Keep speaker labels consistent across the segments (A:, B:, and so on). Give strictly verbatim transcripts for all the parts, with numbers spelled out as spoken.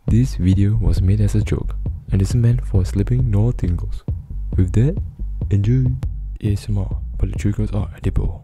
A: This video was made as a joke and is meant for sleeping nor tingles. With that, enjoy! A S M R, but the triggers are edible.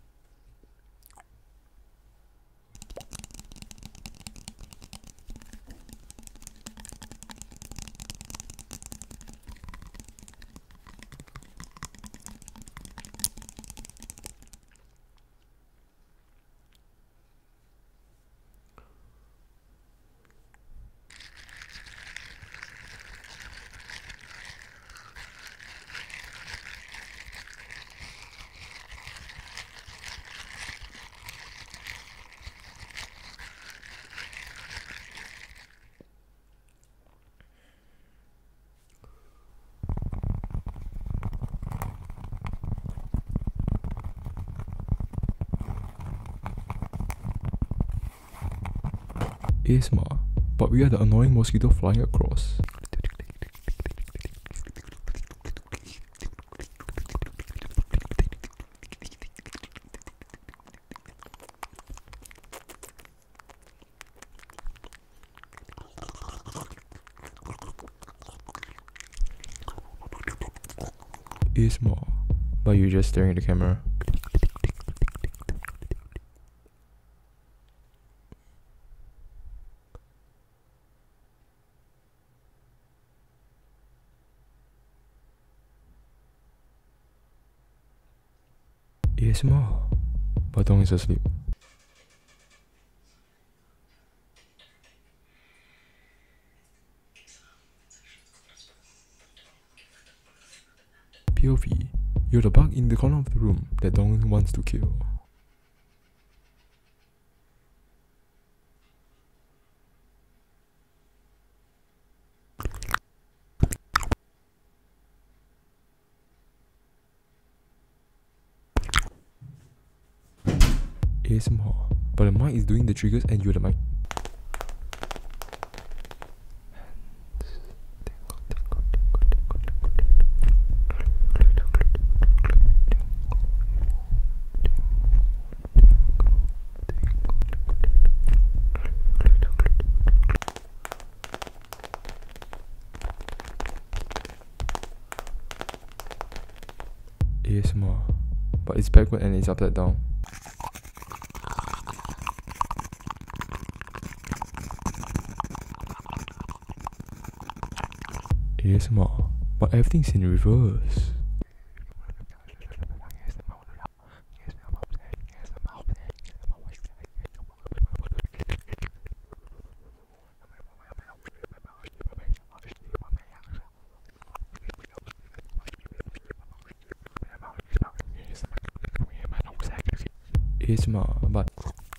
A: A S M R, but we are the annoying mosquito flying across. A S M R, but you're just staring at the camera. A S M R, but Dong is asleep. P O V, you're the bug in the corner of the room that Dong wants to kill. A S M R, but the mic is doing the triggers and you're the mic. A S M R, but it's backward and it's upside down. A S M R, but everything's in reverse. A S M R, but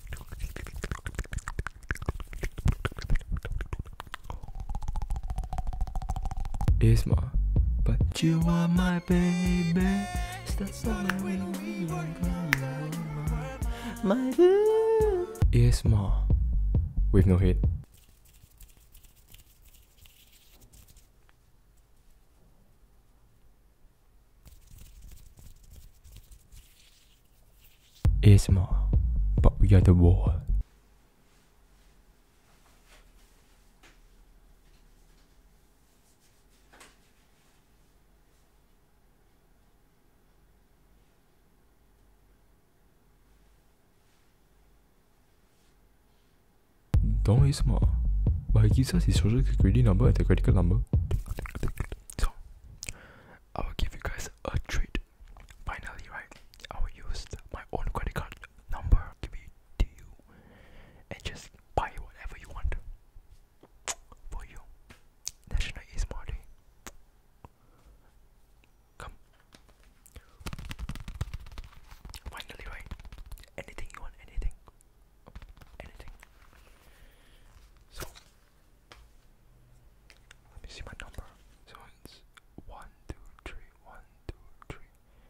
A: A S M R, but you are my baby. That's not my way. My A S M R with no head. A S M R, but we are the war. Dong A S M R, but he gives us his social security number and the credit card number. So, I will give you guys a treat. Finally, right? I will use my own credit card number, give it to you, and just buy whatever you want for you. National A S M R Day. Come. Finally, right? Anything you want, anything. Anything. So, let me see my number. So it's one, two, three, one, two, three.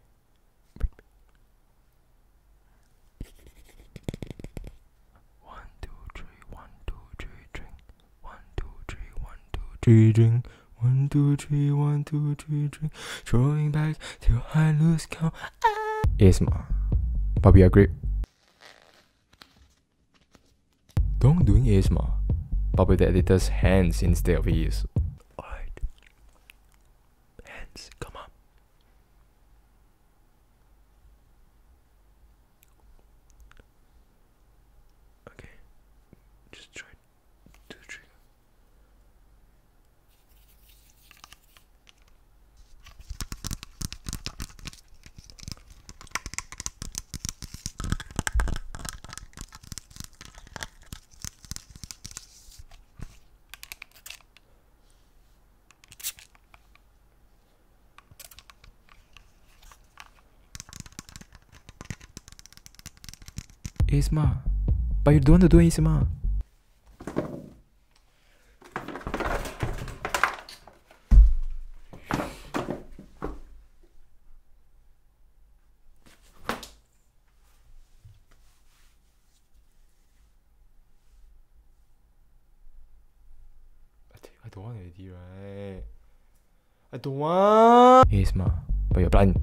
A: One, two, three, one, two, three, drink. One, two, three, one, two, three, drink. One, two, three, one, two, three, drink. Throwing back till I lose count. Ah. A S M R, but we are great. Dong doing A S M R, but with the editor's hands instead of his. Alright. Hands, come on. Okay. Just try to trigger. A S M R. But you don't want to do A S M R. I don't want already, right? I don't want A S M R. But you're blind.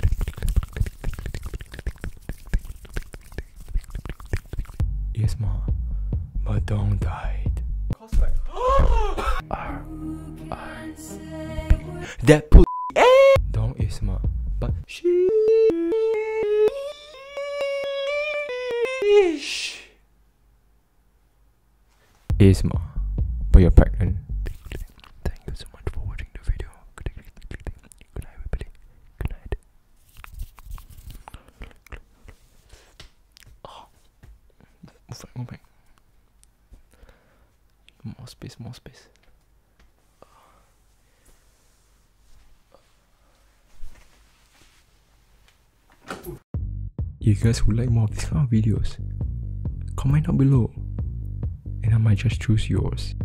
A: A S M R. Madong died. Cause like R R that put Dong A S M R. But she A S M R. But you're pregnant. Thank you so much for watching the video. Good night, everybody. Good night. Oh. Move back, move back. More space, more space. You guys would like more of these kind of videos? Comment down below and I might just choose yours.